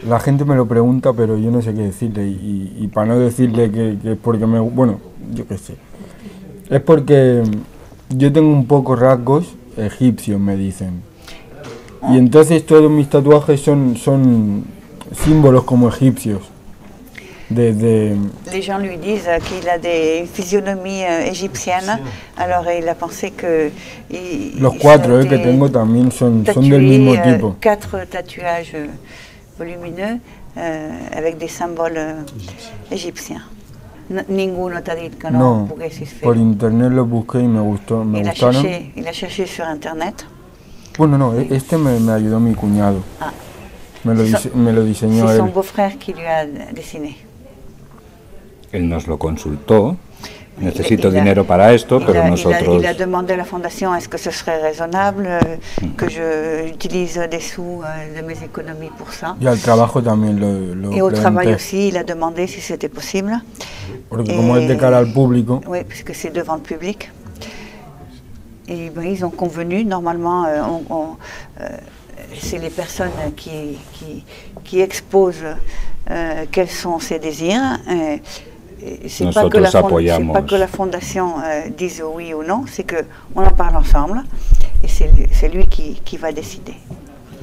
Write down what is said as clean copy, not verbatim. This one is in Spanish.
la gente me lo pregunta, pero yo no sé qué decirle. Y para no decirle que es porque me... Bueno, yo qué sé. Es porque yo tengo un poco rasgos egipcios, me dicen. Y entonces todos mis tatuajes son símbolos como egipcios. Les gens lui disent qu'il a des physionomies égyptiennes, alors il a pensé que... Los cuatro que tengo también son del mismo tipo. 4 tatouages volumineux avec des symboles égyptiens. Ninguno te ha dit que no poguessis fer. Por internet los busqué y me gustaron. Il a cherché sur internet. Bueno, no, este me ayudó mi cuñado. Ah. Me lo diseñó él. C'est son beau-frère qui lui a dessiné. Él nos lo consultó. Necesito dinero para esto, pero nosotros... Il a demandé à la fondation est-ce que ce serait raisonnable que je utilise des sous de mes économies pour ça. Y al trabajo también Et au travail aussi, il a demandé si c'était possible. Porque como es de cara al público. Oui, puisque c'est devant le public. Et ben, ils ont convenu, normalement, c'est les personnes qui exposent quels sont ses désirs. C'est pas que la fondation dise oui ou non, c'est qu'on en parle ensemble et c'est lui qui va décider.